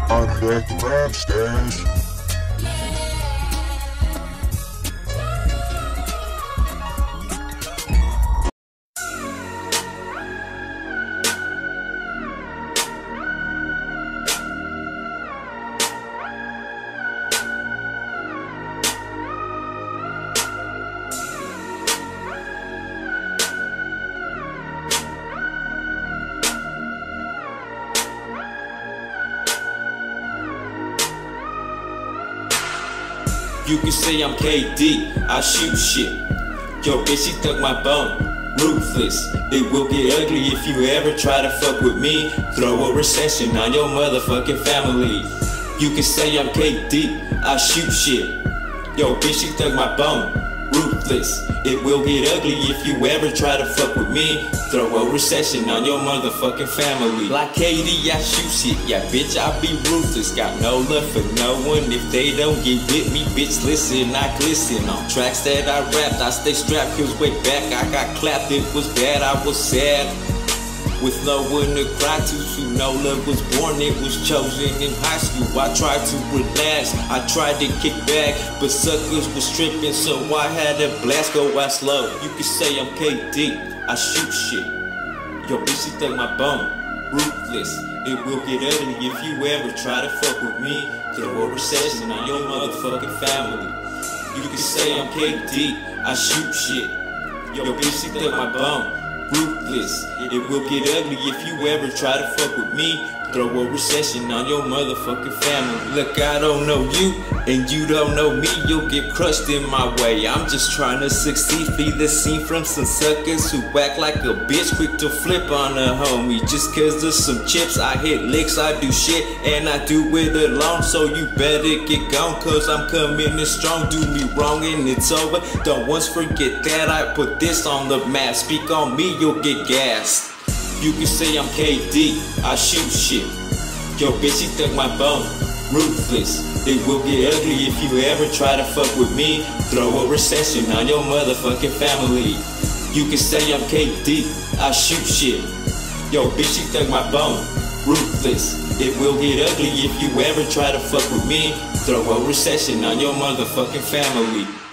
I'm back rap stash. You can say I'm KD, I shoot shit. Yo, bitch, she took my bone. Ruthless, it will get ugly if you ever try to fuck with me. Throw a recession on your motherfucking family. You can say I'm KD, I shoot shit. Yo, bitch, she took my bone. Ruthless, it will get ugly if you ever try to fuck with me. Throw a recession on your motherfucking family. Like KD, I shoot shit, yeah bitch, I be ruthless. Got no love for no one if they don't get with me. Bitch, listen, I glisten on tracks that I rapped. I stay strapped cause way back I got clapped. It was bad, I was sad, with no one to cry to. So no love was born, it was chosen in high school. I tried to relax, I tried to kick back, but suckers was tripping, so I had to blast. Go out slow, you can say I'm KD, I shoot shit. Yo, bitch, she took my bone. Ruthless, it will get ugly if you ever try to fuck with me. Throw a recession on your motherfucking family. You can say I'm KD, I shoot shit. Yo, bitch, she took my bone. Ruthless, it will get ugly if you ever try to fuck with me. Throw a recession on your motherfucking family. Look, I don't know you, and you don't know me. You'll get crushed in my way. I'm just trying to succeed. Flee the scene from some suckers who act like a bitch, quick to flip on a homie. Just cause of some chips, I hit licks, I do shit, and I do it alone. So you better get gone, cause I'm coming in strong. Do me wrong and it's over. Don't once forget that I put this on the map. Speak on me, you'll get gassed. You can say I'm KD, I shoot shit. Yo, bitch, she took my bone. Ruthless, it will get ugly if you ever try to fuck with me. Throw a recession on your motherfucking family. You can say I'm KD, I shoot shit. Yo, bitch, she took my bone. Ruthless, it will get ugly if you ever try to fuck with me. Throw a recession on your motherfucking family.